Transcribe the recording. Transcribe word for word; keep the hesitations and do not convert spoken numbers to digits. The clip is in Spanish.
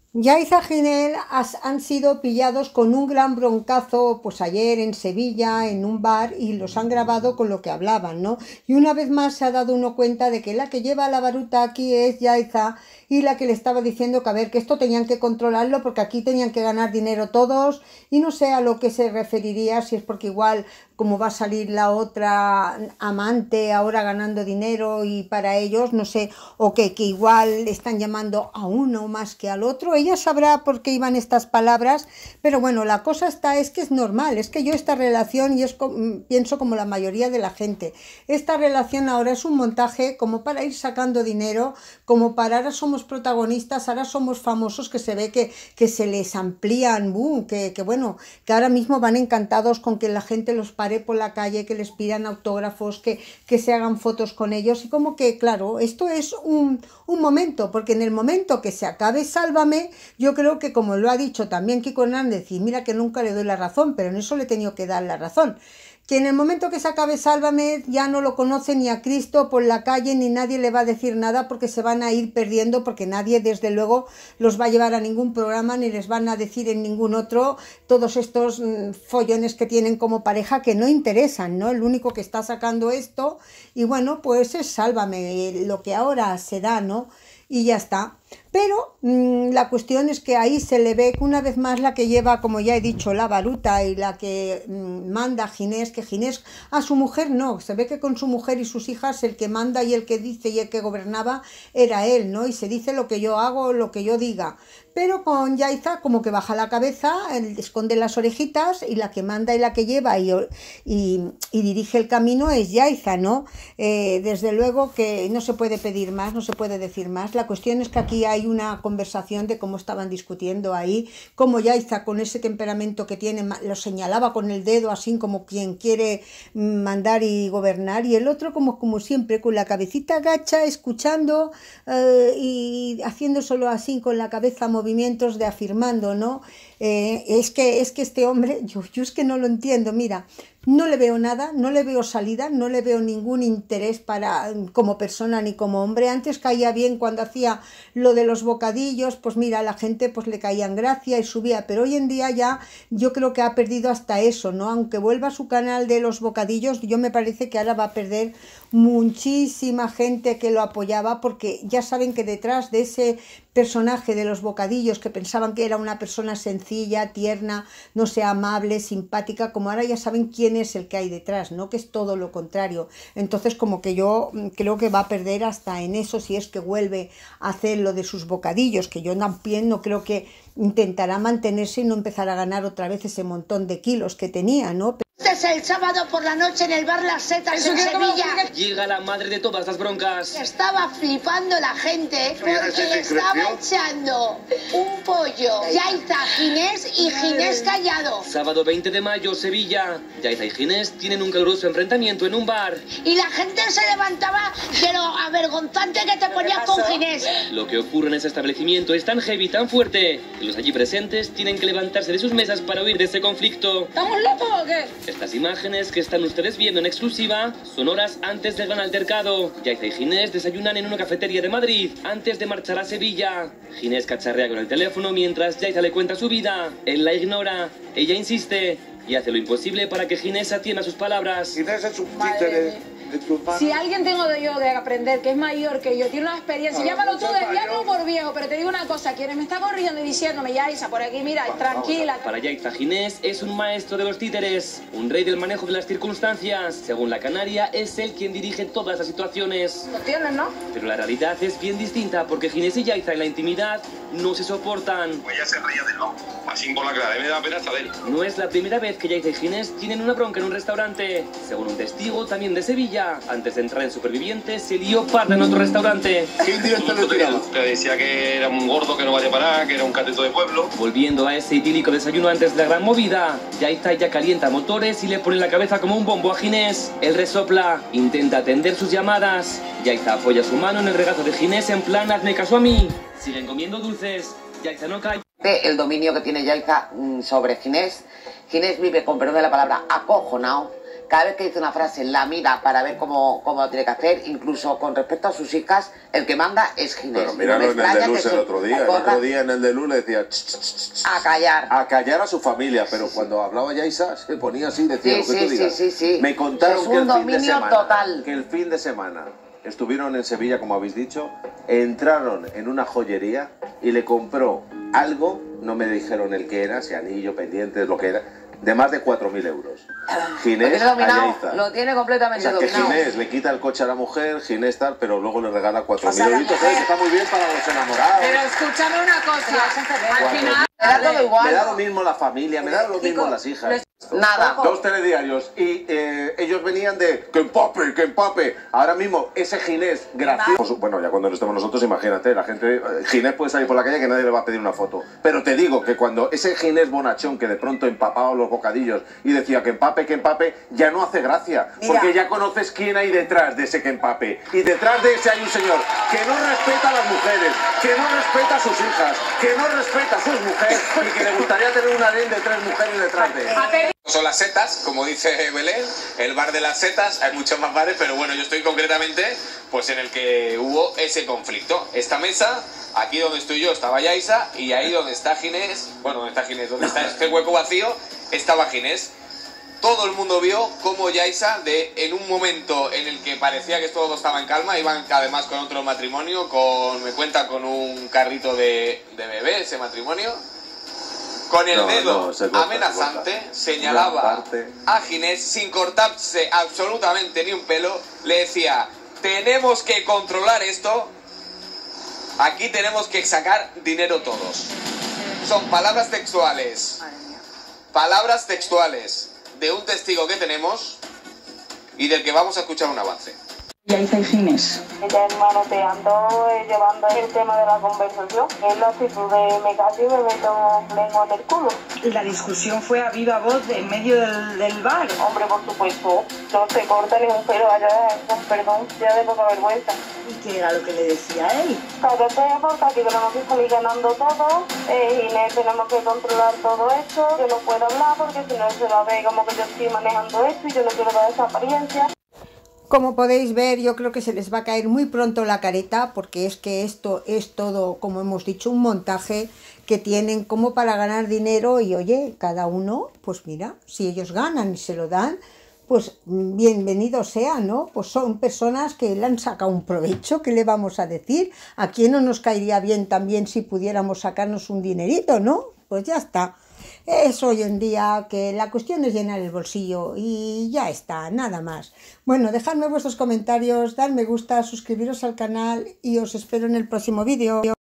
Yaiza Ginel has- han sido pillados con un gran broncazo, pues ayer en Sevilla, en un bar, y los han grabado con lo que hablaban, ¿no? Y una vez más se ha dado uno cuenta de que la que lleva la baruta aquí es Yaiza, y la que le estaba diciendo que a ver, que esto tenían que controlarlo porque aquí tenían que ganar dinero todos, y no sé a lo que se referiría, si es porque igual como va a salir la otra amante ahora ganando dinero y para ellos, no sé, o que, que igual están llamando a uno más que al otro, ella sabrá por qué iban estas palabras, pero bueno, la cosa está, es que es normal, es que yo esta relación, y es co- pienso como la mayoría de la gente, esta relación ahora es un montaje como para ir sacando dinero, como para ahora somos protagonistas, ahora somos famosos, que se ve que, que se les amplían, uh, que, que bueno, que ahora mismo van encantados con que la gente los pare por la calle, que les pidan autógrafos, que, que se hagan fotos con ellos, y como que, claro, esto es un, un momento, porque en el momento que se acabe Sálvame, yo creo que como lo ha dicho también Kiko Hernández, y mira que nunca le doy la razón, pero en eso le he tenido que dar la razón, que en el momento que se acabe Sálvame ya no lo conoce ni a Cristo por la calle, ni nadie le va a decir nada, porque se van a ir perdiendo, porque nadie desde luego los va a llevar a ningún programa, ni les van a decir en ningún otro todos estos mm, follones que tienen como pareja que no interesan, ¿no? El único que está sacando esto, y bueno, pues es Sálvame, lo que ahora se da, ¿no? Y ya está. Pero mmm, la cuestión es que ahí se le ve que una vez más la que lleva, como ya he dicho, la baruta, y la que mmm, manda a Ginés, que Ginés a su mujer no, se ve que con su mujer y sus hijas el que manda y el que dice y el que gobernaba era él, ¿no? Y se dice lo que yo hago, lo que yo diga. Pero con Yaiza como que baja la cabeza, él esconde las orejitas, y la que manda y la que lleva y, y, y dirige el camino es Yaiza, ¿no? Eh, desde luego que no se puede pedir más, no se puede decir más. La cuestión es que aquí hay una conversación de cómo estaban discutiendo ahí, cómo Yaiza con ese temperamento que tiene lo señalaba con el dedo así como quien quiere mandar y gobernar, y el otro como, como siempre con la cabecita agacha escuchando eh, y haciendo solo así con la cabeza movimientos de afirmando, ¿no? Eh, es, que, es que este hombre, yo, yo es que no lo entiendo, mira, no le veo nada, no le veo salida, no le veo ningún interés para, como persona ni como hombre. Antes caía bien cuando hacía lo de los bocadillos, pues mira, a la gente pues le caía en gracia y subía, pero hoy en día ya yo creo que ha perdido hasta eso, ¿no? Aunque vuelva a su canal de los bocadillos, yo me parece que ahora va a perder muchísima gente que lo apoyaba, porque ya saben que detrás de ese personaje de los bocadillos, que pensaban que era una persona sencilla, tierna, no sé, amable, simpática, como ahora ya saben quién es el que hay detrás, ¿no? Que es todo lo contrario. Entonces como que yo creo que va a perder hasta en eso, si es que vuelve a hacer lo de sus bocadillos, que yo también no creo que intentará mantenerse y no empezar a ganar otra vez ese montón de kilos que tenía, ¿no? Este es el sábado por la noche en el bar Las Setas en Sevilla. Llega la madre de todas las broncas. Estaba flipando la gente porque le estaba echando un pollo Yaiza Ginés y Ginés Callado. Sábado veinte de mayo, Sevilla. Yaiza y Ginés tienen un caluroso enfrentamiento en un bar. Y la gente se levantaba de lo avergonzante que te ponías con Ginés. Lo que ocurre en ese establecimiento es tan heavy, tan fuerte, que los allí presentes tienen que levantarse de sus mesas para huir de ese conflicto. ¿Estamos locos o qué? Estas imágenes que están ustedes viendo en exclusiva son horas antes del gran altercado. Yaiza y Ginés desayunan en una cafetería de Madrid antes de marchar a Sevilla. Ginés cacharrea con el teléfono mientras Yaiza le cuenta su vida. Él la ignora, ella insiste y hace lo imposible para que Ginés atienda sus palabras. Ginés es un títere de tu hermano. Si alguien tengo de yo de aprender, que es mayor que yo, tiene una experiencia, Claro, llámalo tú mucho de mayor. diablo por viejo, pero te digo una cosa, quienes me está corrigiendo y diciéndome, Yaiza, por aquí, mira, Vale, tranquila. Para Yaiza, Ginés es un maestro de los títeres, un rey del manejo de las circunstancias. Según la canaria, es él quien dirige todas las situaciones. ¿Lo entiendes, no? Pero la realidad es bien distinta, porque Ginés y Yaiza en la intimidad no se soportan. Pues ella se reía de él, ¿no? Así por la clara, me da pena hasta de él. No es la primera vez que Yaiza y Ginés tienen una bronca en un restaurante. Según un testigo, también de Sevilla, antes de entrar en Supervivientes, se lió parda en otro restaurante. ¿Qué indirecto le tiraba? Te decía que era un gordo que no vaya a parar, que era un cateto de pueblo. Volviendo a ese idílico desayuno antes de la gran movida, Yaiza ya calienta motores y le pone la cabeza como un bombo a Ginés. Él resopla, intenta atender sus llamadas. Yaiza apoya su mano en el regazo de Ginés en plan hazme caso a mí. Siguen comiendo dulces. Yaiza no cae. El dominio que tiene Yaiza sobre Ginés. Ginés vive, con perdón de la palabra, acojonado cada vez que dice una frase la mira para ver cómo, cómo lo tiene que hacer, incluso con respecto a sus hijas, el que manda es Ginés. Pero míralo no en el de Luz el otro día, el otro día en el de Luz le decía ch, ch, ch, ch, a callar. A callar a su familia, pero cuando hablaba Yaisa se ponía así, decía sí, lo que sí, tú digas. Sí, sí, sí. Me contaron es que, un el fin de semana, total. que el fin de semana estuvieron en Sevilla, como habéis dicho, entraron en una joyería y le compró algo, no me dijeron el que era, si anillo, pendientes, lo que era, de más de cuatro mil euros. Ginés lo tiene dominado, a Yaiza. lo tiene completamente o sea, que dominado. Ginés le quita el coche a la mujer, Ginés tal, pero luego le regala cuatro mil O sea, euros. mujer... Está muy bien para los enamorados. Pero escúchame una cosa, al final... Me da todo igual. Me da lo mismo la familia, me da lo mismo las hijas. Nada. Dos telediarios y eh, ellos venían de que empape, que empape. Ahora mismo ese Ginés gracioso. Bueno, ya cuando no estemos nosotros, imagínate, la gente, eh, Ginés puede salir por la calle que nadie le va a pedir una foto. Pero te digo que cuando ese Ginés bonachón que de pronto empapaba los bocadillos y decía que empape, que empape, ya no hace gracia. Mira. Porque ya conoces quién hay detrás de ese que empape. Y detrás de ese hay un señor que no respeta a las mujeres, que no respeta a sus hijas, que no respeta a sus mujeres y que le gustaría tener un harén de tres mujeres detrás de él. Son las setas, como dice Belén, el bar de las setas, hay muchos más bares, pero bueno, yo estoy concretamente pues en el que hubo ese conflicto. Esta mesa, aquí donde estoy yo estaba Yaisa, y ahí donde está Ginés, bueno, donde está Ginés, donde está este hueco vacío, estaba Ginés. Todo el mundo vio cómo Yaisa, de, en un momento en el que parecía que todo estaba en calma, iban además con otro matrimonio, con, me cuenta con un carrito de, de bebé ese matrimonio, con el No, dedo no, se corta, amenazante, se corta. señalaba Una parte. a Ginés sin cortarse absolutamente ni un pelo, le decía, tenemos que controlar esto, aquí tenemos que sacar dinero todos. Son palabras textuales, palabras textuales de un testigo que tenemos y del que vamos a escuchar un avance. Yaisa y Ginés. Ella manoteando, eh, llevando el tema de la conversación. Es la actitud de me callo y me meto lengua en el culo. La discusión fue a viva voz en medio del, del bar. Hombre, por supuesto, no se corta ni un pelo, allá con perdón, ya de poca vergüenza. ¿Y qué era lo que le decía a él? Cállate, porque aquí tenemos que salir ganando todo, eh, Ginés, tenemos que controlar todo esto. Yo no puedo hablar porque si no se va a ver como que yo estoy manejando esto y yo no quiero dar esa apariencia. Como podéis ver, yo creo que se les va a caer muy pronto la careta, porque es que esto es todo, como hemos dicho, un montaje que tienen como para ganar dinero y oye, cada uno, pues mira, si ellos ganan y se lo dan, pues bienvenido sea, ¿no? Pues son personas que le han sacado un provecho, ¿qué le vamos a decir? ¿A quién no nos caería bien también si pudiéramos sacarnos un dinerito, no? Pues ya está. Es hoy en día que la cuestión es llenar el bolsillo y ya está, nada más. Bueno, dejadme vuestros comentarios, dar me gusta, suscribiros al canal y os espero en el próximo vídeo.